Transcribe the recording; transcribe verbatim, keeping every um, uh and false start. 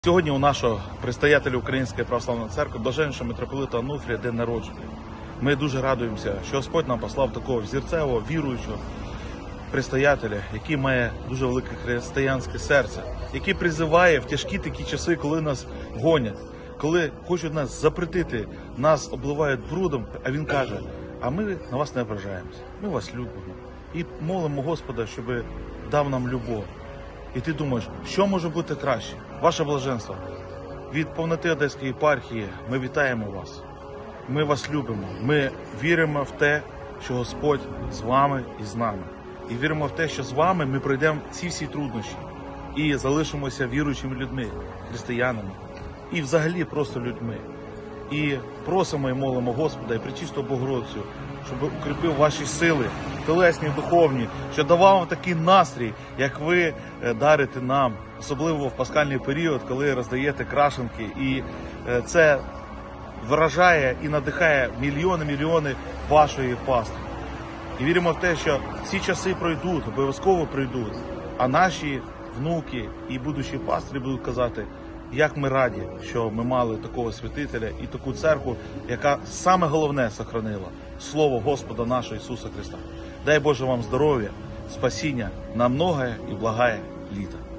Сьогодні у нашого предстоятеля Української православної церкви, блаженнішого митрополита Онуфрія, день народження. Ми дуже радуємося, що Господь нам послав такого взірцевого, віруючого предстоятеля, який має дуже велике християнське серце, який призиває в тяжкі такі часи, коли нас гонять, коли хочуть нас запретити, нас обливають брудом, а він каже: а ми на вас не ображаємося, ми вас любимо і молимо Господа, щоб дав нам любов. І ти думаєш, що може бути краще? Ваше блаженство, від повноти Одеської єпархії ми вітаємо вас. Ми вас любимо. Ми віримо в те, що Господь з вами і з нами. І віримо в те, що з вами ми пройдемо ці всі труднощі і залишимося віруючими людьми, християнами і взагалі просто людьми. І просимо і молимо Господа і Пречисту Богородицю, щоб укріпив ваші сили, телесні, духовні, що давав вам такий настрій, як ви дарите нам, особливо в пасхальний період, коли роздаєте крашенки. І це вражає і надихає мільйони-мільйони вашої пастви. І віримо в те, що ці часи пройдуть, обов'язково пройдуть, а наші внуки і будучі пастирі будуть казати: як ми раді, що ми мали такого святителя і таку церкву, яка саме головне сохранила Слово Господа нашого Ісуса Христа. Дай Боже вам здоров'я, спасіння на многое і благое літо.